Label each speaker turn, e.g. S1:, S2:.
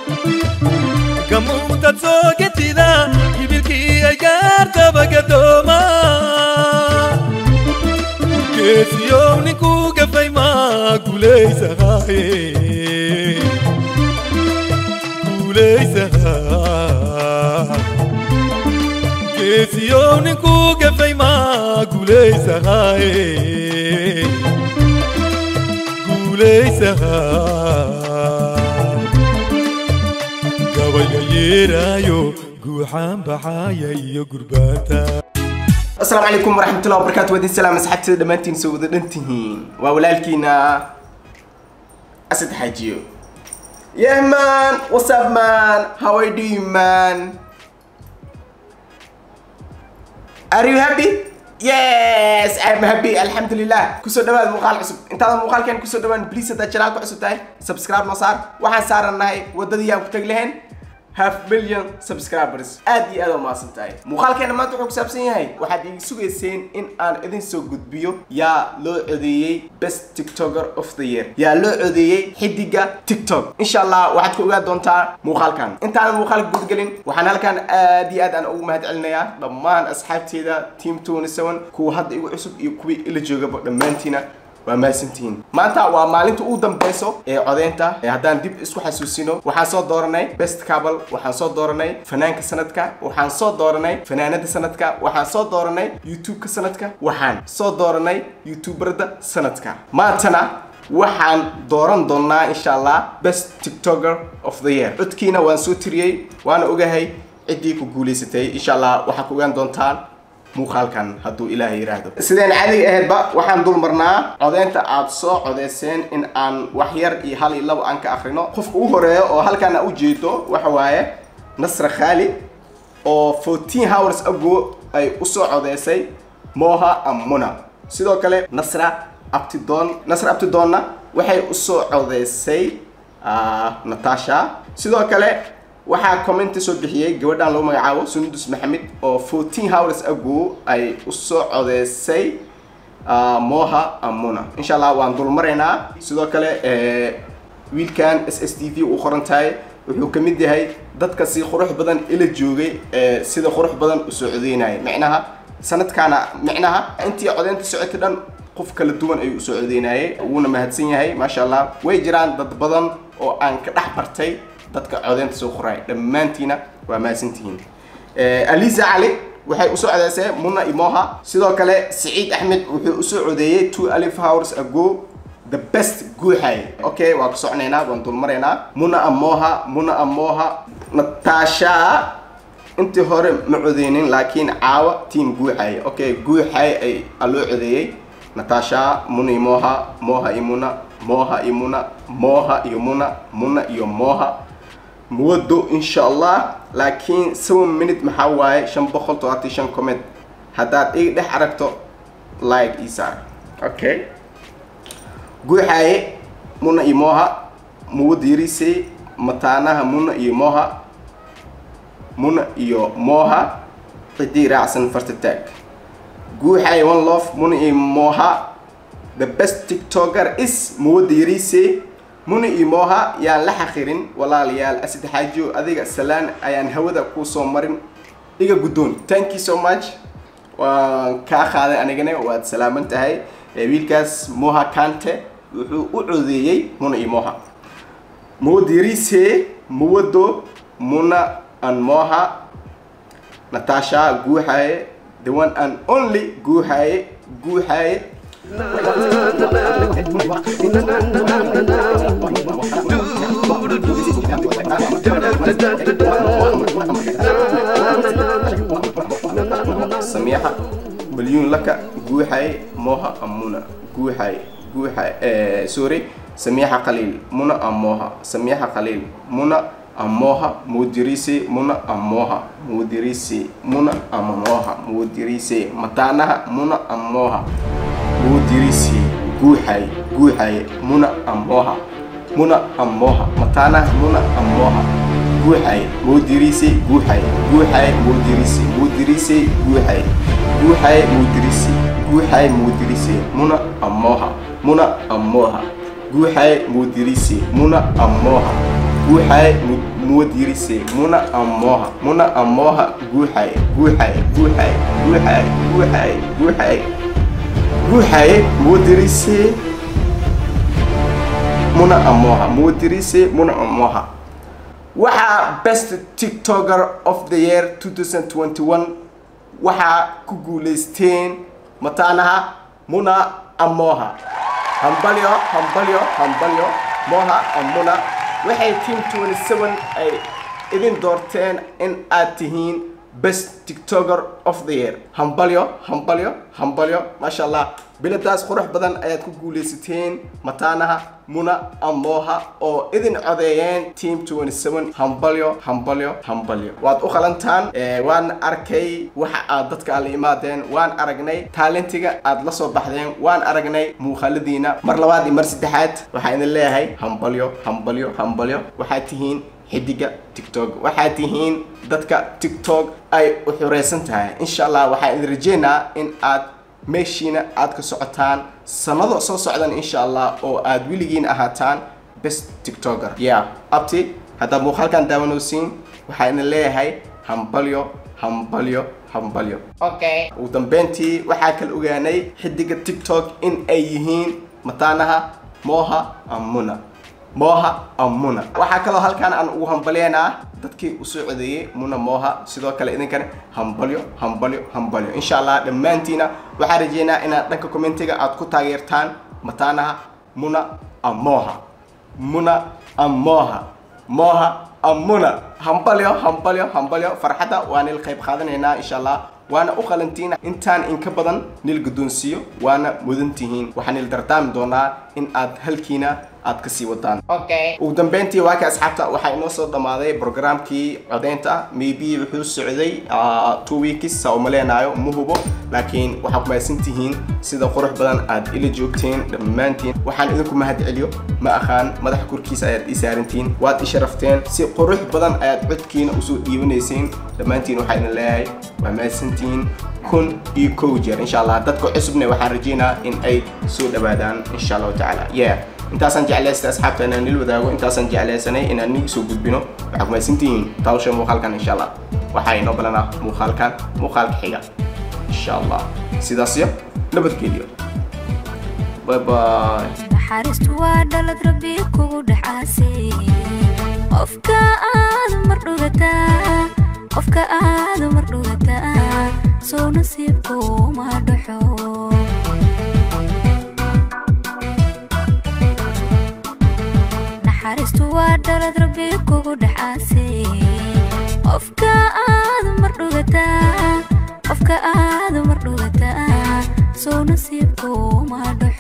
S1: كموت تسوقتي ذا يبكي أجار تبقى كيس يوم نكوك في ما كولي سهاي كولي سهاي كيس يوم نكوك في ما كولي سهاي كولي سهاي
S2: السلام عليكم ورحمة الله وبركاته. ودي السلام أصحابتي دمانتين سوودة دنتين وولالكينا أسد حاجيو. Yeah man, what's up man? How are you doing man? Are you happy? Yes, I'm happy. Alhamdulillah. كسر دوان مقال عصب. أنت هذا مقال كان كسر دوان بليز تجربة عصب تاعي. سبسكرايب مصار. واحد صار النهاية ودي يوم كتجلهن. 500,000 subscribers ادي ادو ما سنتاي مقال كان ما تروح حسابسن yahay waxaad igu sugeyseen in aan idin soo gudbiyo yaa loo codeeyay best tiktoker of the year yaa loo codeeyay xidiga tiktok insha Allah waxaad ku ogaan doontaa muuqaalkan intaan muuqaal guud galin waxaan halkan aad iyo aad aan ugu mahad celinayaa dhammaan asxaabteeda team 27 kuwa hadda igu cusub iyo kuwa ila joogaba dhamaantiina waa maasantiin maanta waa maalinta ugu dambayso ee codeynta haddaan dib isku xasuusino waxaan soo dooranay best couple waxaan soo dooranay fanaanka sanadka waxaan soo dooranay fanaanada sanadka waxaan soo dooranay youtube-ka sanadka waxaan soo dooranay youtuberda sanadka maantana waxaan dooran doonaa insha Allah best tiktoker of the year codkiina waan soo tiriyay waana ogahay cidii ku guuleysatay insha Allah waxa ku ogaan doontaan muuqaalkan hadduu ilaahay yiraahdo sideen caadiga ahaydba waxaan dul marnaa codeynta aad soo codeyseen in aan wax yar iyo hal iyo labo aan ka akhrino qofka ugu horeeyo oo halkan u jeedo waxa waaye Nasra Khali oo 14 hours ago ay u soo codeysay Moha Amuna sidoo kale Nasra Abtidonna waxay u soo codeysay Natasha sidoo kale waxaa comment soo bixiyay gabadhan loo magacaabo Sundus Maxamed oo 14 hours ago ay u soo codeysay Moha Amuna insha Allah waan dul mareynaa sidoo kale wiilkan SSTV uu qorantahay wuxuu kamid yahay dadka si qurux badan ila joogay sida qurux badan u soo codeynay macnaha sanadkana macnaha intii codeynta socotay dhan qof kala duwan ay u soo codeynayay uuna mahadsan yahay ma sha Allah way jiraan dad badan oo aan ka dhax bartay dadka codeynta soo qoray dhamaantiina waa maasantiin Aliza Ali waxay u soo codeysay Muna Imoha sidoo kale Saeed Ahmed wuxuu u soo codeeyay 2 hours ago the best guuxay okay waa ku soconaynaa waan dul mareynaa Muna Amoha Natasha intii hore ma codeynin laakiin caawa team guuxay okay guuxay ay loo codeeyay Natasha Muna Imoha Moha Imuna مودو إن شاء الله لكن 7 minute محاواي 535 كومنت هداد إيه ده حركته لايك إيسار أوكي قوي حاي منا إيموها موديريسي متانها منا إيموها قدي رأسن فرتتاك قوي حاي one love منا إيموها the best tiktoker is موديريسي Muna Imoha yaan la xaqirin walaalayaal asid xaajo adiga salaan ayaan hawada ku soo marin iga gudoon thank you so much waan ka qaaday anigana waad salaaman tahay wiilkaas Moha Kante wuxuu u codeeyay Muna Imoha Mudirise Muwado Muna and Moha Natasha Guuxay the one and only Guuxay سميحة مليون لك جوحي موها أمونا جوحي سوري سميحة قليل منا أموها سميحة قليل منا أموها مدرسي منا أموها مدرسي منا أموها مدرسي متانها منا أموها مدرسي جوحي منا أموها متانها منا أموها جوحي مدرسي منا أموها جوحي مدرسي منا أموها guuxay mudirise muna amoha guuxay mudirise muna amoha waxa best TikToker of the year 2021 waxa ku guuleysteen mataanaha muna amoha hambalyo moha amuna waxay team 27 ay idin doorteen in aad tihiin best TikToker of the year hambalyo masha Allah biladaas qurux badan ayaad ku guuleysateen mataanaha muna amoha oo idin codeeyeen team 27 hambalyo waad u qalantaan waan arkay waxa aad dadka la imaadeen waan aragnay talentiga aad la soo baxdeen waan aragnay muuqaaladiina mar labaad iyo mar saddexaad waxaan idin leeyahay hambalyo waxaa tihiin xidiga TikTok waxaa tihiin dadka TikTok ay u xureysan tahay insha Allah waxaan idin rajeynaa in aad meeshiina aad ka socotaan sanado soo socdan insha Allah oo aad wiligiin ahaataan best TikToker abti hadda muuqaalkan daawanaysiin waxaan idin leeyahay hambalyo okay ugu dambeyntii waxaa kala ogaanay xidiga TikTok in ay yihiin mataanaha moha amuna waxaa kaloo halkaan aan ugu hambalyeynaa dadkii u soo codeeyay muna moha sidoo kale idinkan hambalyo insha Allah dhammaantiina waxaan rajeynaa inaad dhanka commentiga aad ku taageertaan mataanaha muna amoha amuna hambalyo farxada waan il qayb qaadanaynaa insha Allah waana u qalantiina intaan in ka badan nil guddoonsiyo waana mudantihiin waxaan il dardaami doonaa in aad halkiina aad ka sii wadaan okay ugu dambeyntii waa ka asxaabta waxa inoo soo dhamaaday programkii codeynta maybe wuxuu socday 2 weeks oo maleenayo muhubo laakiin waxa ku maasantihiin sida qurux badan aad ila joogteen dhammaantiin waxaan idinku mahad celiyo ma aqaan madax kurkiisa ayaad i saarantiin waad i sharafteen si qurux badan ayaad codkiina u soo dhiibanaysiin dhammaantiin waxaan idin leeyahay waa maasantiin kun iyo kow jeer insha Allah dadka cusubna waxaan rajeynaa in ay soo dhawaadaan insha Allah taala intaasaan jeclaystay asxaabta inaan nil wadaago intaasaan jeclaysanay inaan nigu soo gudbino waxa ku maasantiin taawsha muuqaalkan insha Allah waxa inoo balanaa muuqaalka xiga insha Allah sidaas iyo nabadgelyo bye bye
S3: naxariistu waa dhalad rabbi kugu dhaxaasay qofka aad mar dhugataa soo nasiibku ma dhaxo naxariistu waa dhalad rabbi kugu dhaxaasay qofka aad mar dhugataa soo nasiibku ma dhaxo